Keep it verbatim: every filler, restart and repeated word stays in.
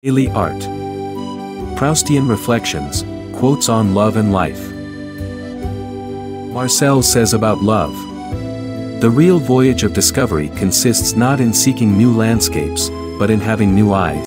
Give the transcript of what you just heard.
Daily Art. Proustian Reflections, Quotes on Love and Life. Marcel says about love: the real voyage of discovery consists not in seeking new landscapes, but in having new eyes.